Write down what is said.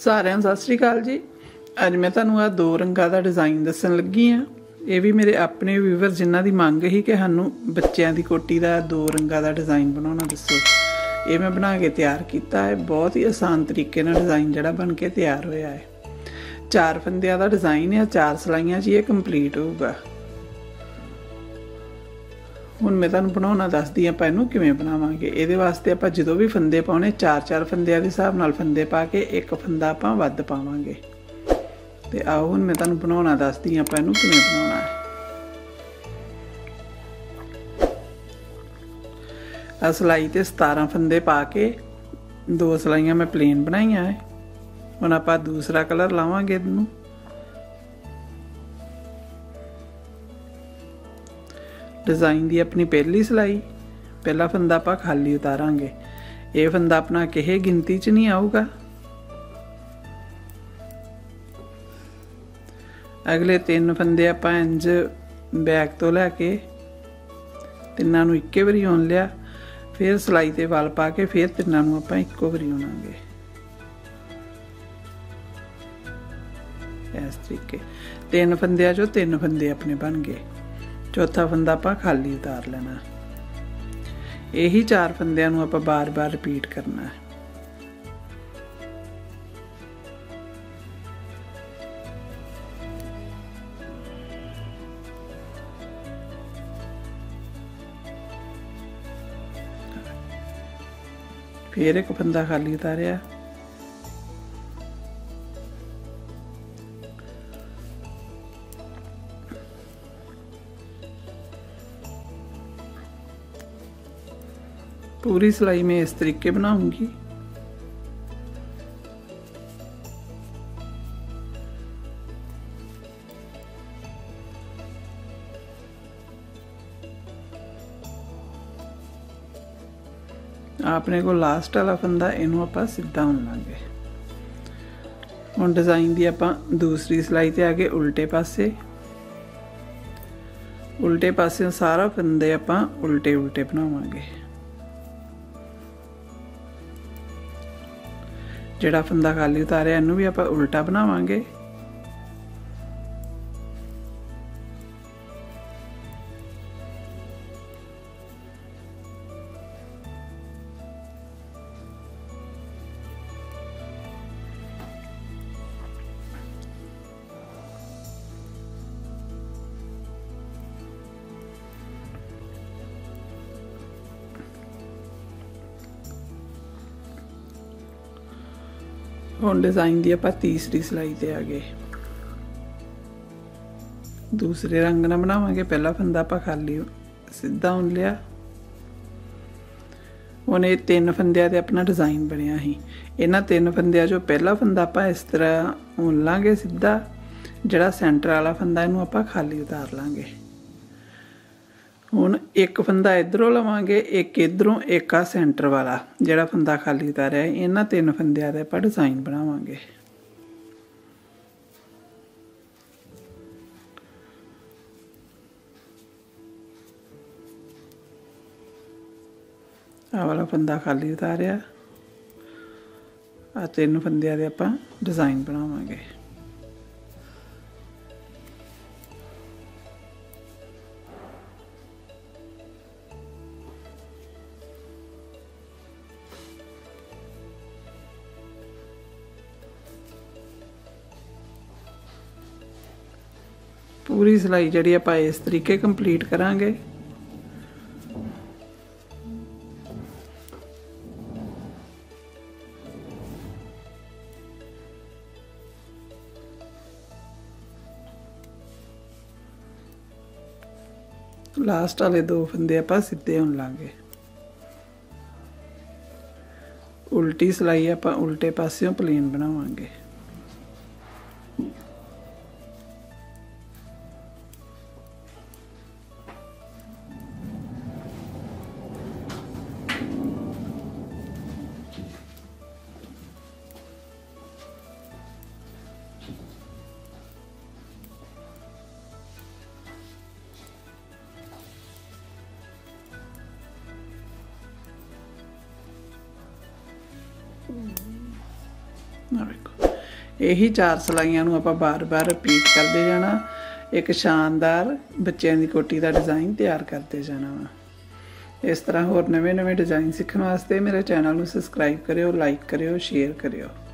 सारिਆਂ ਨੂੰ सत श्री अकाल जी। अज मैं तुहानूं आ दो रंगां दा डिज़ाइन दस्सण लगी हाँ। ये भी मेरे अपने व्यूवर जिन्हां दी मंग ही कि सानूं बच्चों की कोटी का दो रंगां दा डिज़ाइन बनाउणा दस्सो। ये मैं बना के तैयार किया है। बहुत ही आसान तरीके नाल डिज़ाइन जिहड़ा बन के तैयार होया है। 4 फंदियां दा डिज़ाइन है, 4 सिलाइयां च ये कंप्लीट होगा। हुण मैं तुहानूं बनाउणा दसदी आं इहनूं किवें बनावांगे। इहदे वास्ते आपां जदों भी फंदे पाउणे 4-4 फंदियां दे हिसाब नाल फंदे पा के एक फंदा आपां वध पावांगे। ते आओ हुण मैं तुहानूं बनाउणा दसदी आं इहनूं किवें बनाउणा है। आ सिलाई ते 17 फंदे पा के 2 सिलाइयां मैं प्लेन बनाईआं है। हुण आपां दूसरा कलर लावांगे। इहनूं डिज़ाइन की अपनी पहली सिलाई, पहला फंदा आपां खाली उतारांगे। ये फंदा अपना किसी गिनती च नहीं आऊगा। अगले 3 फंदे आपां इंज बैक तो लैके तिन्नां नूं इक्के वारी उन लिया, फिर सिलाई ते वल पा के फिर तिन्नां नूं आपां इक्को वारी उनांगे। इस तरीके 3 फंदियां चों 3 फंदे अपने बन गए। चौथा फंदा आपां खाली उतार लेना। यही 4 फंदियां नूं आपां बार बार रिपीट करना है। फिर एक फंदा खाली उतारिया, पूरी सिलाई में इस तरीके बनाऊंगी। अपने को लास्ट वाला फंदा इनू आपां सीधा उन लांगे। हुण डिज़ाइन दी आपां दूसरी सिलाई ते आगे उल्टे पासे, उल्टे पासे सारा फंदे आपां उल्टे उल्टे बनावांगे। जिहड़ा फंदा खाली उतारिया इनू भी आपां उल्टा बनावांगे। हुण डिज़ाइन दी आपां तीसरी सिलाई ते आ गए। दूसरे रंग नाल बनावांगे। पहला फंदा आपां खाली सीधा उन लिया। हुण ये 3 फंदियां ते अपना डिज़ाइन बनिया ही। इन्हां 3 फंदियां चों पहला फंदा आपां इस तरह उन लांगे सीधा। जिहड़ा सेंटर वाला फंदा इनू आपां खाली उतार लांगे। हुण एक फंदा इधरों लवांगे, एक इधरों, एक आ सेंटर वाला जिहड़ा फंदा खाली उतारिया। इन्हां 3 फंदियां दे आपां डिज़ाइन बनावांगे। आ वाला फंदा खाली उतारिया। आ 3 फंदियां दे आपां डिज़ाइन बनावांगे। पूरी सिलाई जिहड़ी आपां इस तरीके कंप्लीट करांगे। लास्ट वाले 2 फंदे आपां सीधे उन लांगे। उल्टी सिलाई आपां उल्टे पासियों प्लेन बनावांगे। देखो यही 4 सिलाइयां नूं आपां बार-बार रिपीट करते जाना। एक शानदार बच्चों की कोटी का डिज़ाइन तैयार करते जाना वा। इस तरह होर नवे-नवे डिज़ाइन सीखने वास्ते मेरे चैनल नूं सबसक्राइब करियो, लाइक करियो, शेयर करियो।